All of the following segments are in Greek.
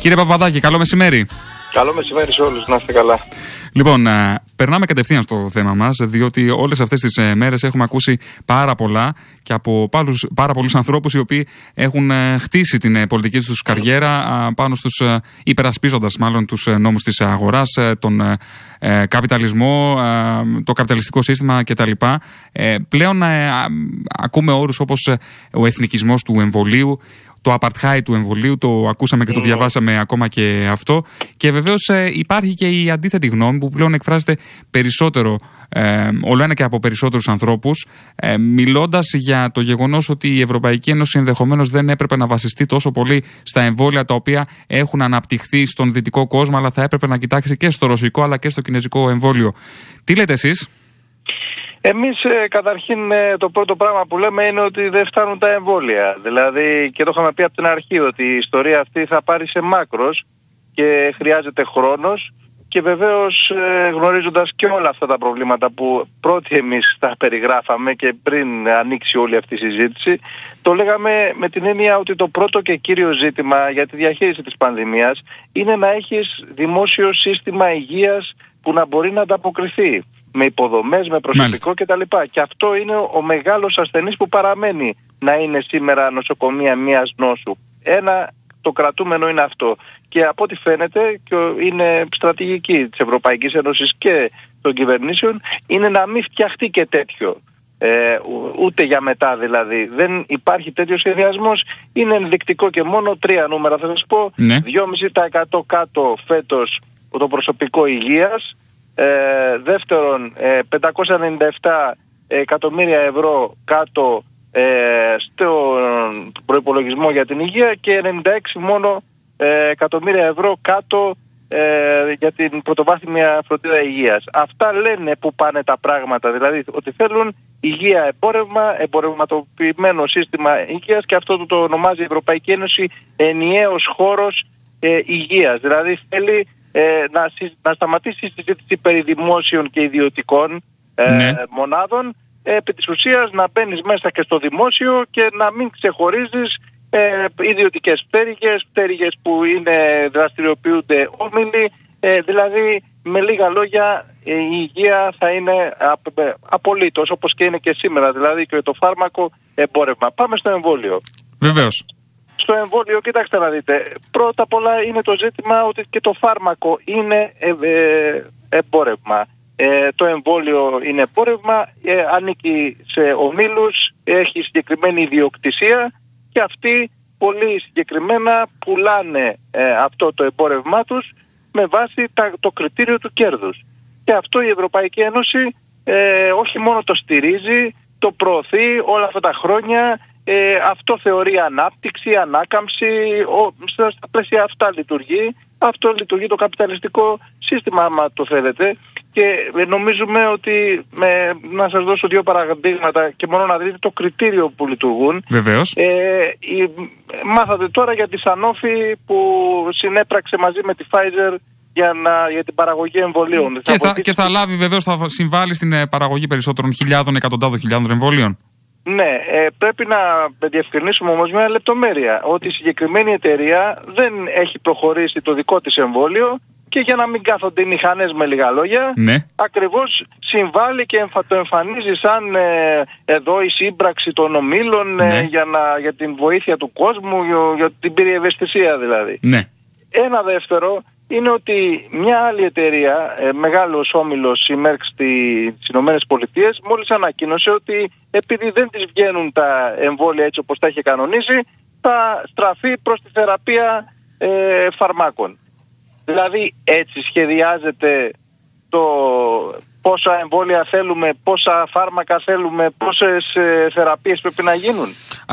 Κύριε Παπαδάκη, καλό μεσημέρι. Καλό μεσημέρι σε όλους, να είστε καλά. Λοιπόν, περνάμε κατευθείαν στο θέμα μας, διότι όλες αυτές τις μέρες έχουμε ακούσει πάρα πολλά και από πάρα πολλούς ανθρώπους οι οποίοι έχουν χτίσει την πολιτική τους καριέρα πάνω στους υπερασπίζοντας μάλλον τους νόμους της αγοράς, τον καπιταλισμό, το καπιταλιστικό σύστημα κτλ. Πλέον ακούμε όρους όπως ο εθνικισμός του εμβολίου, το apartheid του εμβολίου, το ακούσαμε και το διαβάσαμε ακόμα και αυτό. Και βεβαίως υπάρχει και η αντίθετη γνώμη που πλέον εκφράζεται περισσότερο, όλο ένα και από περισσότερους ανθρώπους, μιλώντας για το γεγονός ότι η Ευρωπαϊκή Ένωση ενδεχομένως δεν έπρεπε να βασιστεί τόσο πολύ στα εμβόλια τα οποία έχουν αναπτυχθεί στον δυτικό κόσμο, αλλά θα έπρεπε να κοιτάξει και στο ρωσικό αλλά και στο κινέζικο εμβόλιο. Τι λέτε εσείς? Εμείς καταρχήν το πρώτο πράγμα που λέμε είναι ότι δεν φτάνουν τα εμβόλια. Δηλαδή, και το είχαμε πει από την αρχή, ότι η ιστορία αυτή θα πάρει σε μάκρος και χρειάζεται χρόνος. Και βεβαίως γνωρίζοντας και όλα αυτά τα προβλήματα που πρώτοι εμείς τα περιγράφαμε και πριν ανοίξει όλη αυτή η συζήτηση, το λέγαμε με την έννοια ότι το πρώτο και κύριο ζήτημα για τη διαχείριση της πανδημίας είναι να έχεις δημόσιο σύστημα υγείας που να μπορεί να ανταποκριθεί με υποδομές, με προσωπικό κτλ. Και αυτό είναι ο μεγάλος ασθενής που παραμένει να είναι σήμερα νοσοκομεία μιας νόσου. Το κρατούμενο είναι αυτό. Και από ό,τι φαίνεται, και είναι στρατηγική της Ευρωπαϊκής Ένωσης και των κυβερνήσεων, είναι να μην φτιαχτεί και τέτοιο. Ούτε για μετά δηλαδή. Δεν υπάρχει τέτοιο σχεδιασμός. Είναι ενδεικτικό και μόνο 3 νούμερα θα σας πω. 2,5% κάτω φέτος το προσωπικό υγείας. Δεύτερον, 597 εκατομμύρια ευρώ κάτω στον προϋπολογισμό για την υγεία και 96 μόνο εκατομμύρια ευρώ κάτω για την πρωτοβάθμια φροντίδα υγείας. Αυτά λένε που πάνε τα πράγματα, δηλαδή ότι θέλουν υγεία εμπορευματοποιημένο σύστημα υγείας, και αυτό το ονομάζει η Ευρωπαϊκή Ένωση ενιαίος χώρος υγείας. Δηλαδή θέλει να σταματήσει η συζήτηση περί δημόσιων και ιδιωτικών μονάδων, επί της ουσίας να μπαίνεις μέσα και στο δημόσιο και να μην ξεχωρίζεις ιδιωτικές πτέρυγες που δραστηριοποιούνται όμιλοι, δηλαδή με λίγα λόγια η υγεία θα είναι απολύτως όπως και είναι και σήμερα, δηλαδή και το φάρμακο εμπόρευμα. Πάμε στο εμβόλιο. Βεβαίως. Στο εμβόλιο, κοιτάξτε να δείτε, πρώτα απ' όλα είναι το ζήτημα ότι και το φάρμακο είναι εμπόρευμα. Το εμβόλιο είναι εμπόρευμα, ανήκει σε ομίλους, έχει συγκεκριμένη ιδιοκτησία και αυτοί πολύ συγκεκριμένα πουλάνε αυτό το εμπόρευμά τους με βάση το κριτήριο του κέρδους. Και αυτό η Ευρωπαϊκή Ένωση όχι μόνο το στηρίζει, το προωθεί όλα αυτά τα χρόνια. Αυτό θεωρεί ανάπτυξη, ανάκαμψη, στα πλαίσια αυτά λειτουργεί. Αυτό λειτουργεί το καπιταλιστικό σύστημα, άμα το θέλετε. Και νομίζουμε ότι, να σας δώσω 2 παραδείγματα και μόνο να δείτε το κριτήριο που λειτουργούν. Βεβαίως. Μάθατε τώρα για τη Sanofi που συνέπραξε μαζί με τη Pfizer για την παραγωγή εμβολίων. Και θα λάβει, βεβαίως, θα συμβάλλει στην παραγωγή περισσότερων εκατοντάδων χιλιάδων εμβολίων. Ναι, πρέπει να διευκρινίσουμε όμως μια λεπτομέρεια, ότι η συγκεκριμένη εταιρεία δεν έχει προχωρήσει το δικό της εμβόλιο και για να μην κάθονται οι μηχανές, με λίγα λόγια, ακριβώς συμβάλλει και το εμφανίζει σαν εδώ η σύμπραξη των ομίλων για την βοήθεια του κόσμου, για την πυριευαισθησία δηλαδή. Ένα δεύτερο είναι ότι μια άλλη εταιρεία, μεγάλος όμιλος, η Merck στις Ηνωμένες Πολιτείες, μόλις ανακοίνωσε ότι επειδή δεν της βγαίνουν τα εμβόλια έτσι όπως τα είχε κανονίσει, θα στραφεί προς τη θεραπεία φαρμάκων. Δηλαδή έτσι σχεδιάζεται το πόσα εμβόλια θέλουμε, πόσα φάρμακα θέλουμε, πόσες θεραπείες πρέπει να γίνουν.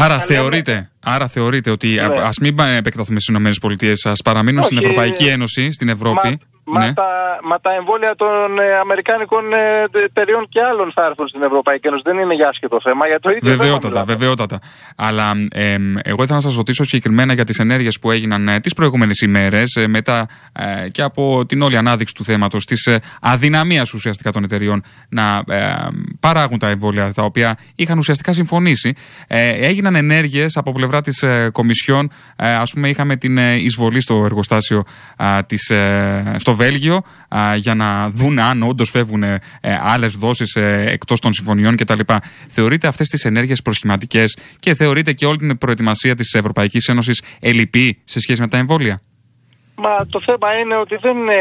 Άρα θεωρείτε ότι ας μην επεκταθούμε στις ΗΠΑ, ας παραμείνουμε στην Ευρωπαϊκή Ένωση, στην Ευρώπη. Μα τα εμβόλια των αμερικάνικων εταιριών και άλλων θα έρθουν στην Ευρωπαϊκή Ένωση. Δεν είναι για άσχετο θέμα. Για το ίδιο βεβαιότατα. Αλλά εγώ ήθελα να σας ρωτήσω συγκεκριμένα για τις ενέργειες που έγιναν τις προηγούμενες ημέρες, μετά και από την όλη ανάδειξη του θέματος, της αδυναμίας ουσιαστικά των εταιριών να παράγουν τα εμβόλια τα οποία είχαν ουσιαστικά συμφωνήσει. Έγιναν ενέργειες από πλευρά της Κομισιόν. Ας πούμε, είχαμε την εισβολή στο εργοστάσιο στο Βέλγιο για να δουν αν όντως φεύγουν άλλες δόσεις εκτός των συμφωνιών κτλ. Θεωρείτε αυτές τις ενέργειες προσχηματικές και θεωρείτε και όλη την προετοιμασία της Ευρωπαϊκής Ένωσης ελλειπή σε σχέση με τα εμβόλια? Μα το θέμα είναι ότι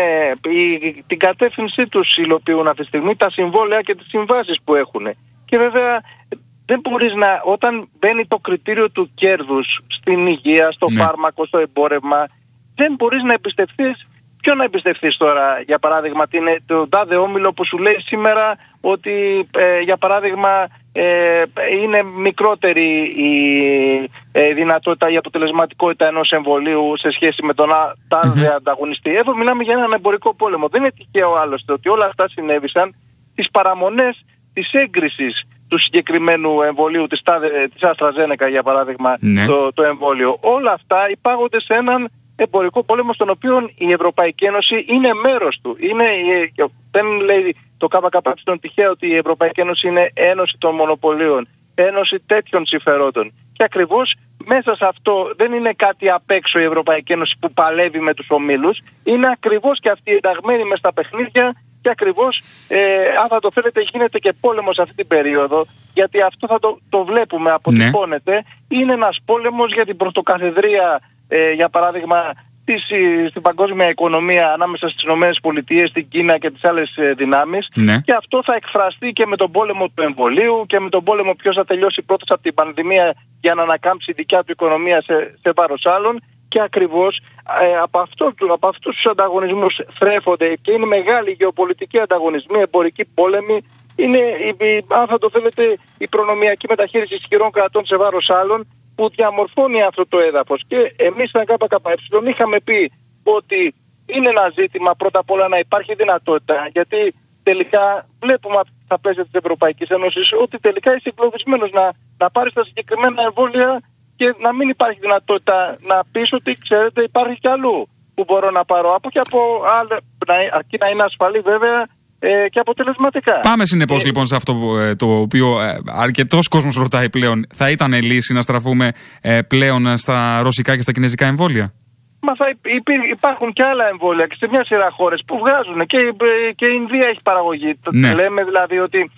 την κατεύθυνσή τους υλοποιούν αυτή τη στιγμή τα συμβόλαια και τις συμβάσεις που έχουν. Και βέβαια δεν μπορείς όταν μπαίνει το κριτήριο του κέρδους στην υγεία, στο φάρμακο, στο εμπόρευμα, δεν μπορείς να εμπιστευτείς. Ποιο να εμπιστευτείς τώρα, για παράδειγμα, τον τάδε όμιλο που σου λέει σήμερα ότι, για παράδειγμα, είναι μικρότερη η δυνατότητα, η αποτελεσματικότητα ενός εμβολίου σε σχέση με τον τάδε ανταγωνιστή. Εδώ μιλάμε για έναν εμπορικό πόλεμο. Δεν είναι τυχαίο άλλωστε ότι όλα αυτά συνέβησαν τις παραμονές της έγκρισης του συγκεκριμένου εμβολίου της AstraZeneca, για παράδειγμα, το εμβόλιο. Όλα αυτά υπάγονται σε έναν εμπορικό πόλεμο στον οποίο η Ευρωπαϊκή Ένωση είναι μέρος του. Δεν λέει το ΚΚΕ τυχαία ότι η Ευρωπαϊκή Ένωση είναι ένωση των μονοπωλίων, ένωση τέτοιων συμφερόντων. Και ακριβώς μέσα σε αυτό δεν είναι κάτι απ' έξω η Ευρωπαϊκή Ένωση που παλεύει με τους ομίλους, είναι ακριβώς και αυτοί ενταγμένοι μες στα παιχνίδια και ακριβώς, αν θα το θέλετε, γίνεται και πόλεμος αυτή την περίοδο, γιατί αυτό θα το βλέπουμε, αποτυπώνεται. Είναι ένας πόλεμος για την πρωτοκαθεδρία, για παράδειγμα, στην παγκόσμια οικονομία ανάμεσα στις ΗΠΑ, στην Κίνα και τις άλλες δυνάμεις. Και αυτό θα εκφραστεί και με τον πόλεμο του εμβολίου και με τον πόλεμο ποιος θα τελειώσει πρώτος από την πανδημία για να ανακάμψει η δικιά του οικονομία σε βάρος άλλων. Και ακριβώς από αυτούς τους ανταγωνισμούς θρέφονται και είναι μεγάλοι γεωπολιτικοί ανταγωνισμοί, εμπορικοί πόλεμοι. Είναι, αν θα το θέλετε, η προνομιακή μεταχείριση ισχυρών κρατών σε βάρος άλλων που διαμορφώνει αυτό το έδαφος. Και εμείς σαν ΚΚΕ είχαμε πει ότι είναι ένα ζήτημα πρώτα απ' όλα να υπάρχει δυνατότητα, γιατί τελικά βλέπουμε στα πλαίσια της Ευρωπαϊκής Ένωσης ότι τελικά είσαι εγκλωβισμένος να πάρεις τα συγκεκριμένα εμβόλια και να μην υπάρχει δυνατότητα να πεις ότι ξέρετε υπάρχει κι αλλού που μπορώ να πάρω και από άλλα, αρκεί να είναι ασφαλή βέβαια και αποτελεσματικά. Πάμε συνεπώς λοιπόν σε αυτό το οποίο αρκετός κόσμος ρωτάει πλέον. Θα ήταν λύση να στραφούμε πλέον στα ρωσικά και στα κινέζικα εμβόλια? Μα υπάρχουν και άλλα εμβόλια και σε μια σειρά χώρες που βγάζουν και η Ινδία έχει παραγωγή. Λέμε δηλαδή ότι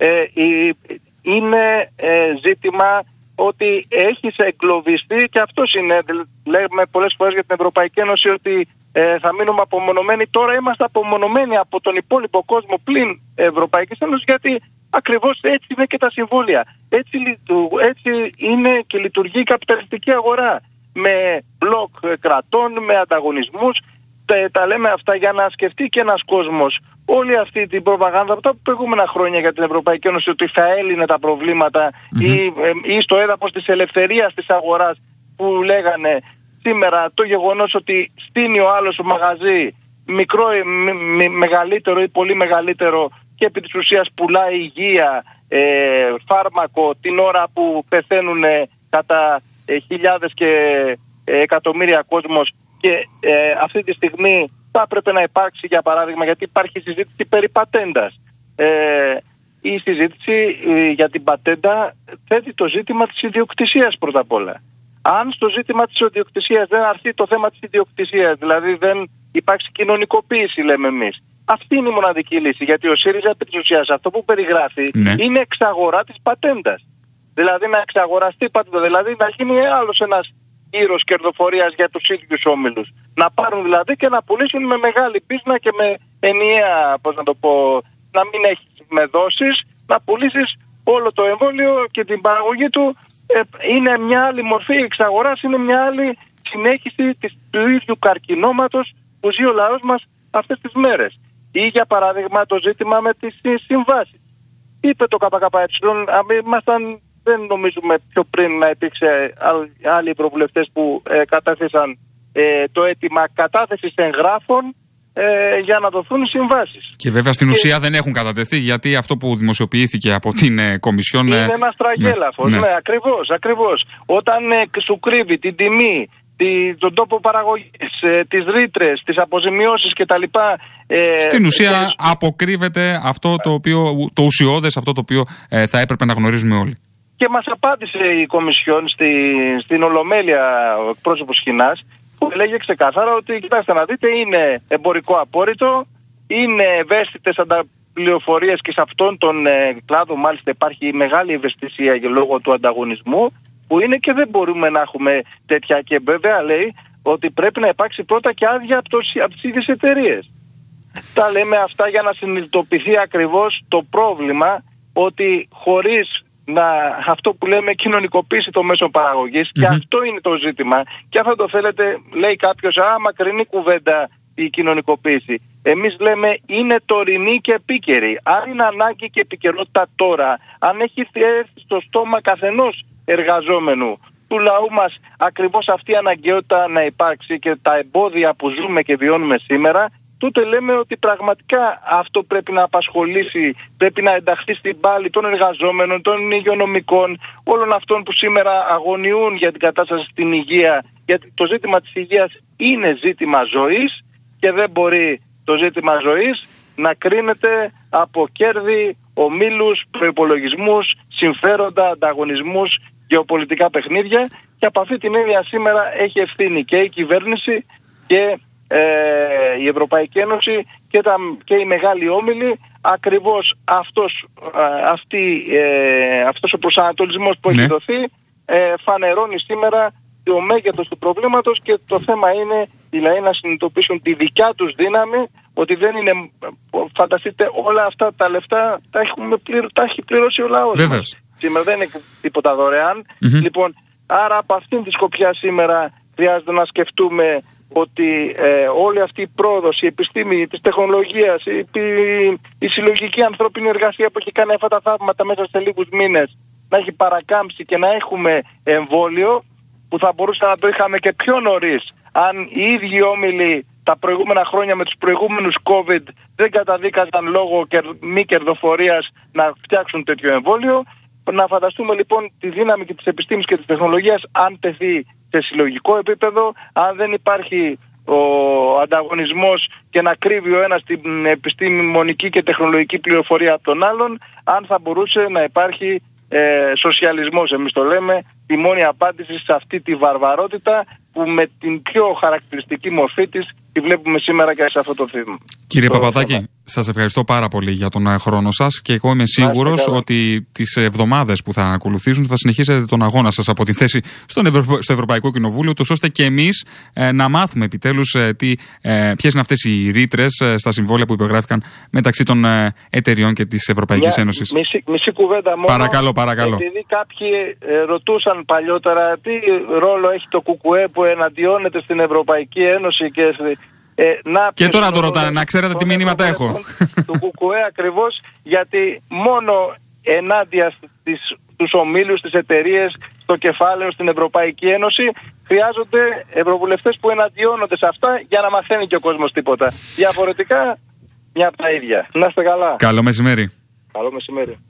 είναι ζήτημα ότι έχεις εγκλωβιστεί και αυτός είναι. Λέμε πολλές φορές για την Ευρωπαϊκή Ένωση ότι θα μείνουμε απομονωμένοι. Τώρα είμαστε απομονωμένοι από τον υπόλοιπο κόσμο πλην Ευρωπαϊκής Ένωσης, γιατί ακριβώς έτσι είναι και τα συμβόλαια. Έτσι είναι και λειτουργεί η καπιταλιστική αγορά. Με μπλοκ κρατών, με ανταγωνισμούς. Τα λέμε αυτά για να σκεφτεί και ένας κόσμος όλη αυτή την προπαγάνδα από τα προηγούμενα χρόνια για την Ευρωπαϊκή Ένωση ότι θα έλυνε τα προβλήματα ή στο έδαφος της ελευθερίας της αγοράς που λέγανε. Σήμερα το γεγονός ότι στείνει ο άλλος μαγαζί μικρό, μεγαλύτερο ή πολύ μεγαλύτερο και επί της ουσίας πουλάει υγεία, φάρμακο την ώρα που πεθαίνουν κατά χιλιάδες και εκατομμύρια κόσμος και αυτή τη στιγμή θα έπρεπε να υπάρξει, για παράδειγμα, γιατί υπάρχει συζήτηση περί πατέντας. Η συζήτηση για την πατέντα θέτει το ζήτημα της ιδιοκτησίας πρώτα απ' όλα. Αν στο ζήτημα της ιδιοκτησίας δεν αρθεί το θέμα της ιδιοκτησίας, δηλαδή δεν υπάρξει κοινωνικοποίηση, λέμε εμείς, αυτή είναι η μοναδική λύση. Γιατί ο ΣΥΡΙΖΑ επί της ουσίας αυτό που περιγράφει είναι εξαγορά της πατέντας. Δηλαδή να εξαγοραστεί πατέντα, δηλαδή να γίνει άλλος ένας γύρος κερδοφορίας για τους ίδιους όμιλους. Να πάρουν δηλαδή και να πουλήσουν με μεγάλη πίσνα και με ενιαία, να μην έχεις με δόσεις, να πουλήσεις όλο το εμβόλιο και την παραγωγή του. Είναι μια άλλη μορφή εξαγοράς, είναι μια άλλη συνέχιση του ίδιου καρκινώματος που ζει ο λαός μας αυτές τις μέρες. Ή για παράδειγμα το ζήτημα με τις συμβάσεις. Είπε το ΚΚΕ, δεν νομίζουμε πιο πριν να υπήρξε άλλοι ευρωβουλευτές που κατάθεσαν το αίτημα κατάθεσης εγγράφων για να δοθούν οι συμβάσεις. Και βέβαια στην ουσία δεν έχουν κατατεθεί, γιατί αυτό που δημοσιοποιήθηκε από την Κομισιόν είναι ένα στραγγέλαφος. Ναι, ακριβώς. Όταν σου κρύβει την τιμή, τον τόπο παραγωγής, τις ρήτρες, τις αποζημιώσεις κτλ. Στην ουσία αποκρύβεται αυτό το ουσιώδες, αυτό το οποίο θα έπρεπε να γνωρίζουμε όλοι. Και μας απάντησε η Κομισιόν στην Ολομέλεια, ο εκπρόσωπος Χινάς, που έλεγε ξεκάθαρα ότι, κοιτάξτε να δείτε, είναι εμπορικό απόρριτο, είναι ευαίσθητες πληροφορίες και σε αυτόν τον κλάδο μάλιστα υπάρχει μεγάλη ευαισθησία λόγω του ανταγωνισμού που είναι, και δεν μπορούμε να έχουμε τέτοια. Και βέβαια λέει ότι πρέπει να υπάρξει πρώτα και άδεια από τις ίδιες εταιρείες. Τα λέμε αυτά για να συνειδητοποιηθεί ακριβώς το πρόβλημα, ότι χωρίς αυτό που λέμε κοινωνικοποίηση των μέσων παραγωγής, και αυτό είναι το ζήτημα. Και αν το θέλετε, λέει κάποιος, μακρινή κουβέντα η κοινωνικοποίηση. Εμείς λέμε είναι τωρινή και επίκαιρη. Αν είναι ανάγκη και επικαιρότητα τώρα, αν έχει έρθει στο στόμα καθενός εργαζόμενου του λαού μας ακριβώς αυτή η αναγκαιότητα να υπάρξει και τα εμπόδια που ζούμε και βιώνουμε σήμερα, τότε λέμε ότι πραγματικά αυτό πρέπει να απασχολήσει, πρέπει να ενταχθεί στην πάλη των εργαζόμενων, των υγειονομικών, όλων αυτών που σήμερα αγωνιούν για την κατάσταση στην υγεία. Γιατί το ζήτημα της υγείας είναι ζήτημα ζωής και δεν μπορεί το ζήτημα ζωής να κρίνεται από κέρδη, ομίλους, προϋπολογισμούς, συμφέροντα, ανταγωνισμούς, γεωπολιτικά παιχνίδια. Και από αυτή την έννοια σήμερα έχει ευθύνη και η κυβέρνηση και η Ευρωπαϊκή Ένωση και οι μεγάλοι όμιλοι. Ακριβώς αυτός ο προσανατολισμός που έχει δοθεί φανερώνει σήμερα το μέγεθος του προβλήματος, και το θέμα είναι οι λαοί να συνειδητοποιήσουν τη δικιά τους δύναμη, ότι δεν είναι, φανταστείτε, όλα αυτά τα λεφτά τα έχει πληρώσει ο λαός μας. Σήμερα δεν είναι τίποτα δωρεάν. Λοιπόν, άρα από αυτήν τη σκοπιά σήμερα χρειάζεται να σκεφτούμε ότι όλη αυτή η πρόοδος, η επιστήμη της τεχνολογίας, η συλλογική ανθρώπινη εργασία που έχει κάνει αυτά τα θαύματα μέσα σε λίγους μήνες, να έχει παρακάμψει και να έχουμε εμβόλιο που θα μπορούσαμε να το είχαμε και πιο νωρίς, αν οι ίδιοι όμιλοι τα προηγούμενα χρόνια με τους προηγούμενους COVID δεν καταδίκαζαν λόγω μη κερδοφορίας να φτιάξουν τέτοιο εμβόλιο. Να φανταστούμε λοιπόν τη δύναμη και της επιστήμης και της τεχνολογίας αν τεθεί σε συλλογικό επίπεδο, αν δεν υπάρχει ο ανταγωνισμός και να κρύβει ο ένας την επιστημονική και τεχνολογική πληροφορία από τον άλλον, αν θα μπορούσε να υπάρχει σοσιαλισμός, εμείς το λέμε, τη μόνη απάντηση σε αυτή τη βαρβαρότητα που με την πιο χαρακτηριστική μορφή της τη βλέπουμε σήμερα και σε αυτό το θύμα. Κύριε Παπαδάκη, σας ευχαριστώ πάρα πολύ για τον χρόνο σας, και εγώ είμαι σίγουρος ότι τις εβδομάδες που θα ακολουθήσουν θα συνεχίσετε τον αγώνα σας από τη θέση στο Ευρωπαϊκό Κοινοβούλιο, ώστε και εμείς να μάθουμε επιτέλους ποιες είναι αυτές οι ρήτρες στα συμβόλαια που υπογράφηκαν μεταξύ των εταιριών και της Ευρωπαϊκής Ένωσης. Μισή κουβέντα μόνο. Παρακαλώ. Επειδή κάποιοι ρωτούσαν παλιότερα τι ρόλο έχει το ΚΚΕ που εναντιώνεται στην Ευρωπαϊκή Ένωση και τώρα το ρωτάνε, να ξέρετε τι μηνύματα έχω. Του ΚΚΕ ακριβώς, γιατί μόνο ενάντια στους ομίλους, στις εταιρείες, στο κεφάλαιο, στην Ευρωπαϊκή Ένωση χρειάζονται ευρωβουλευτές που εναντιώνονται σε αυτά για να μαθαίνει και ο κόσμος τίποτα. Διαφορετικά, μια από τα ίδια. Να είστε καλά. Καλό μεσημέρι. Καλό μεσημέρι.